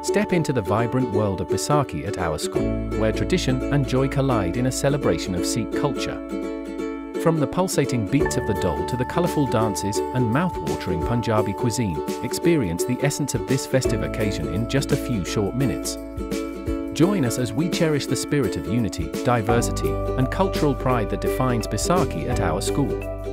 Step into the vibrant world of Baisakhi at our school, where tradition and joy collide in a celebration of Sikh culture. From the pulsating beats of the dole to the colourful dances and mouth-watering Punjabi cuisine, experience the essence of this festive occasion in just a few short minutes. Join us as we cherish the spirit of unity, diversity, and cultural pride that defines Baisakhi at our school.